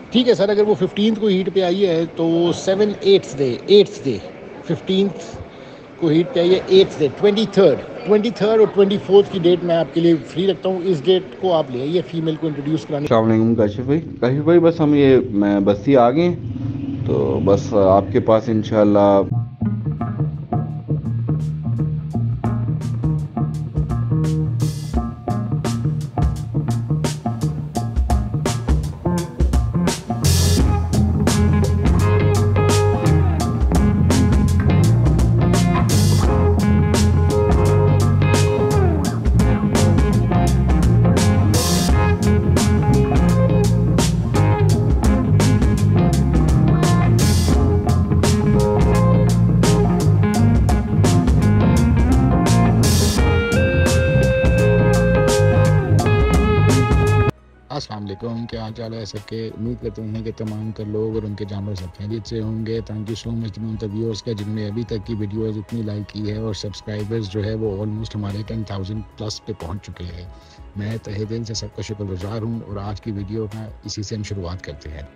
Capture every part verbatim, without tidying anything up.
ठीक है सर, अगर वो फिफ्टींथ को हीट पे आई है तो seven eighth day eighth day fifteenth को हीट पे आई है, eighth day twenty third twenty third और ट्वेंटी फोर्थ की डेट मैं आपके लिए फ्री रखता हूँ। इस डेट को आप ले आइए फीमेल को इंट्रोड्यूस कराने। अस्सलाम वालेकुम काशिफ भाई। काशिफ भाई बस हम ये मैं बस्ती आ गए, तो बस आपके पास इंशाल्लाह अस्सलाम वालेकुम, क्या हाल चाल है सबके। उम्मीद करते हैं कि तमाम तर लोग और उनके जानवर सब खैरियत से होंगे। थैंक यू सो मच तमाम तर व्यूअर्स का जिन्होंने अभी तक की वीडियोस इतनी लाइक की है और सब्सक्राइबर्स जो है वो ऑलमोस्ट हमारे टेन थाउजेंड प्लस पे पहुंच चुके हैं। मैं तहे दिल से सबका शुक्रगुजार हूँ और आज की वीडियो का इसी से हम शुरुआत करते हैं।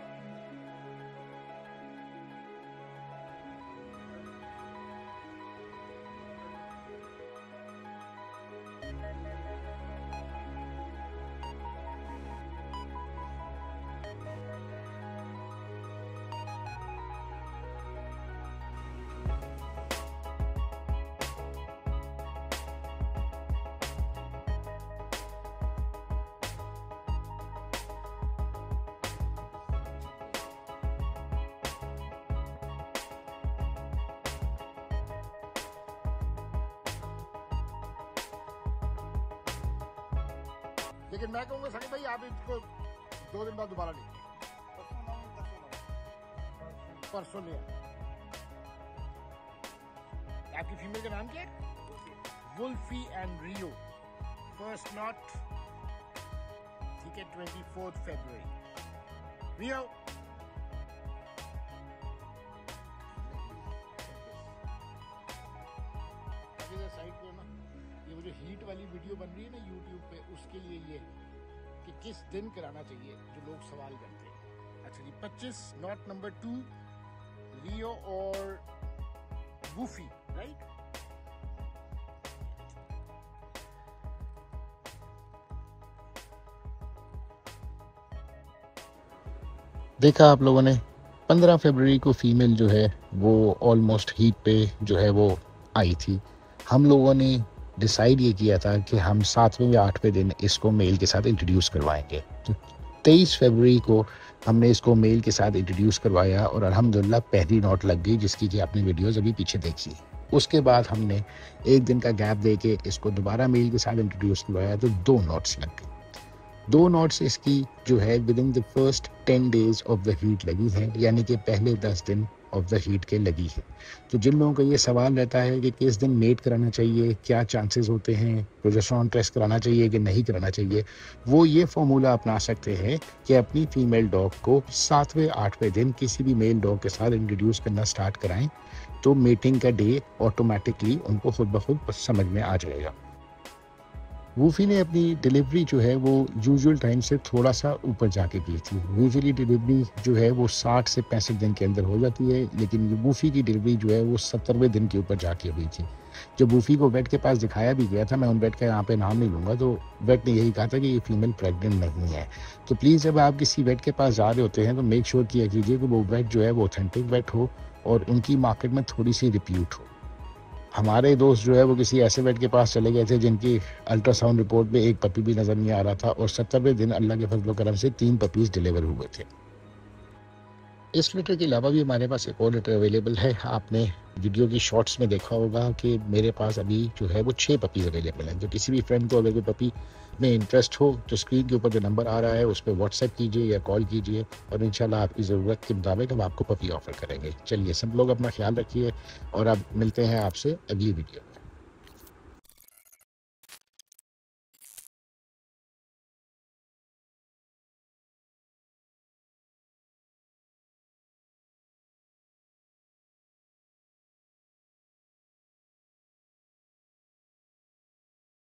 लेकिन मैं कहूँगा सनी भाई आप इसको दो दिन बाद दोबारा लेंगे, परसों ले। आपकी फीमेल का नाम क्या है? Wolfie and Rio, first not, ठीक है, ट्वेंटी फोर्थ फरवरी। रियो साइड को ना, ये वो जो हीट वाली वीडियो बन रही है ना यूट्यूब पे, उसके लिए ये कि किस दिन कराना चाहिए जो लोग सवाल करते हैं। अच्छा जी, पच्चीस नॉट नंबर टू, रियो और वूफी, राइट। देखा आप लोगों ने, पंद्रह फरवरी को फीमेल जो है वो ऑलमोस्ट हीट पे जो है वो आई थी। हम लोगों ने डिसाइड ये किया था कि हम सातवें या आठवें दिन इसको मेल के साथ इंट्रोड्यूस करवाएंगे। तो तेईस फरवरी को हमने इसको मेल के साथ इंट्रोड्यूस करवाया और अल्हम्दुलिल्लाह पहली नोट लग गई, जिसकी कि आपने वीडियोस अभी पीछे देखी। उसके बाद हमने एक दिन का गैप दे के इसको दोबारा मेल के साथ इंट्रोड्यूस करवाया तो दो नोट्स लग गई। दो नोट्स इसकी जो है within the first ten days of the heat लगी है, यानी कि पहले दस दिन ऑफ द हीट के लगी है। तो जिन लोगों का ये सवाल रहता है कि किस दिन मेट कराना चाहिए, क्या चांसेस होते हैं, प्रोजेस्टेरोन टेस्ट कराना चाहिए कि नहीं कराना चाहिए, वो ये फॉर्मूला अपना सकते हैं कि अपनी फीमेल डॉग को सातवें आठवें दिन किसी भी मेल डॉग के साथ इंट्रोड्यूस करना स्टार्ट कराएं, तो मीटिंग का डे ऑटोमेटिकली उनको खुद ब खुद समझ में आ जाएगा। वूफी ने अपनी डिलीवरी जो है वो यूजुअल टाइम से थोड़ा सा ऊपर जाके की थी। यूजुअली डिलीवरी जो है वो साठ से पैंसठ दिन के अंदर हो जाती है, लेकिन वूफी की डिलीवरी जो है वो सत्तरवें दिन के ऊपर जाके हुई थी। जब वूफी को वेट के पास दिखाया भी गया था, मैं उन वेट का यहाँ पे नाम नहीं लूँगा, तो वेट ने यही कहा था कि ये फीमेल प्रेग्नेंट नहीं है। तो प्लीज़ जब आप किसी वेट के पास जा रहे होते हैं तो मेक श्योर किया कीजिए कि वो वेट जो है वो ऑथेंटिक वेट हो और उनकी मार्केट में थोड़ी सी रिप्यूट हो। हमारे दोस्त जो है वो किसी ऐसे वेट के पास चले गए थे जिनकी अल्ट्रासाउंड रिपोर्ट में एक पपी भी नज़र नहीं आ रहा था और सत्तरवें दिन अल्लाह के फजल करम से तीन पपीज़ डिलीवर हुए थे। इस लेटर के अलावा भी हमारे पास एक और लेटर अवेलेबल है। आपने वीडियो की शॉर्ट्स में देखा होगा कि मेरे पास अभी जो है वो छः पपीज़ अवेलेबल हैं। तो किसी भी फ्रेंड को अगर कोई पपी में इंटरेस्ट हो तो स्क्रीन के ऊपर जो नंबर आ रहा है उस पर व्हाट्सएप कीजिए या कॉल कीजिए और इंशाल्लाह आपकी ज़रूरत के मुताबिक हम आपको पपी ऑफ़र करेंगे। चलिए सब लोग अपना ख्याल रखिए और अब मिलते हैं आपसे अगली वीडियो।